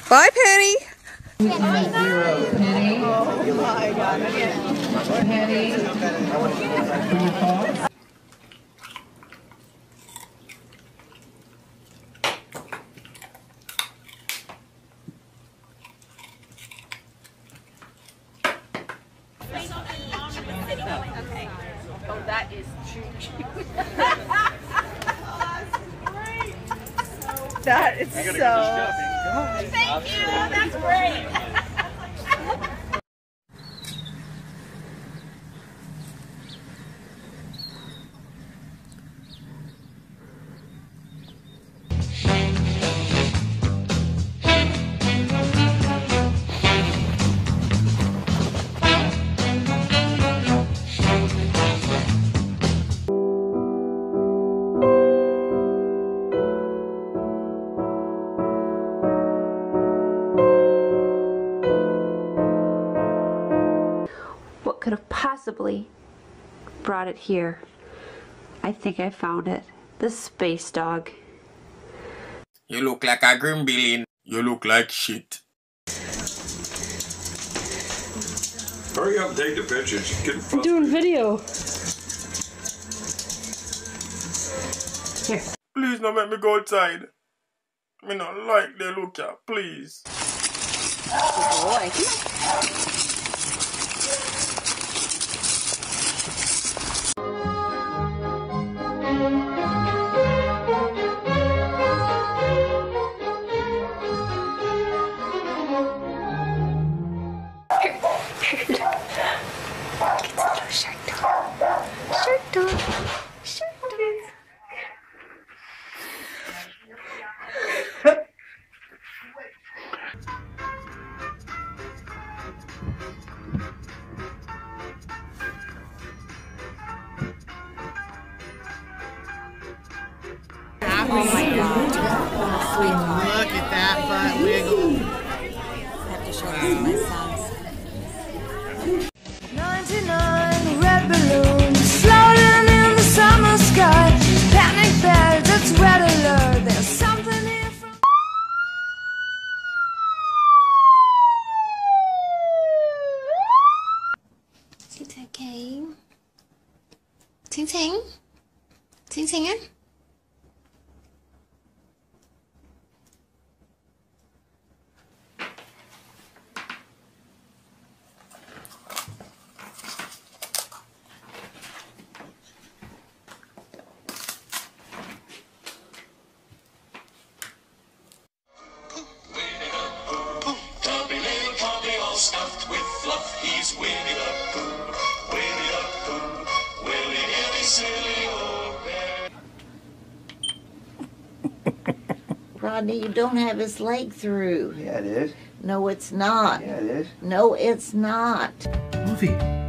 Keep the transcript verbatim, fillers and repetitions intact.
Bye, Penny. Zero. Penny. Oh my God. Penny. Your thoughts? Okay. Oh, that is too cute. That is so. Thank you. That's great. What could have possibly brought it here? I think I found it. The space dog. You look like a gremlin. You look like shit. Hurry up and take the pictures. Get I'm doing video. Here. Please don't make me go outside. Me not like they look at, please. Good boy. Shark dog. Shark dog. Shark dog. Oh my God. Look at that butt wiggle. I have to show this to my sons. ninety-nine red balloons floating in the summer sky. Panic bells, it's red alert. There's something here from. It's okay. Ting ting. Ting tingin. Stuffed with fluff, he's Winnie the Pooh, Winnie the Pooh, Willie Nilly, silly old bear. Rodney, you don't have his leg through. Yeah, it is. No, it's not. Yeah, it is. No, it's not. Luffy,